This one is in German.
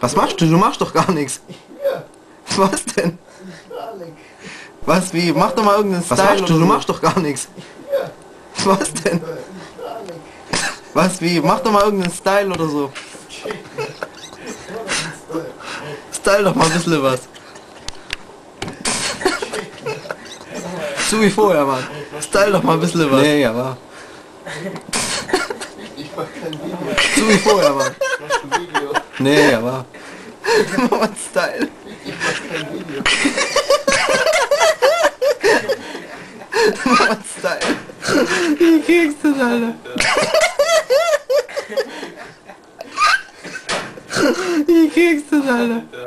Was machst du? Du machst doch gar nichts. Ja. Was denn? Gar nicht. Was, wie? Mach doch mal irgendeinen Style. Was machst du? Du machst doch gar nichts. Ja. Was denn? Gar nicht. Was, wie? Mach doch mal irgendeinen Style oder so. Style doch mal ein bisschen was. So wie vorher, Mann. Style doch mal ein bisschen was. Nee, aber. Ich mach kein Video. So wie vorher, Mann. Ich mach ein Video. Nee, aber. Mach mal Style. Ich mach kein Video. Mach mal Style. Wie kriegst du das, Alter? Wie kriegst du das, Alter?